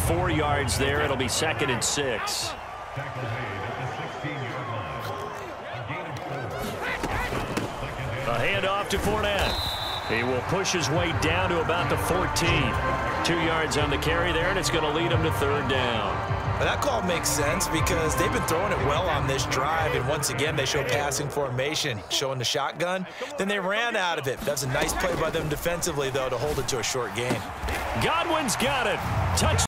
4 yards there. It'll be 2nd and 6. A handoff to Fournette. He will push his way down to about the 14. 2 yards on the carry there, and it's going to lead him to 3rd down. That call makes sense because they've been throwing it well on this drive, and once again they show passing formation, showing the shotgun. Then they ran out of it. That's a nice play by them defensively, though, to hold it to a short gain. Godwin's got it. Touchdown.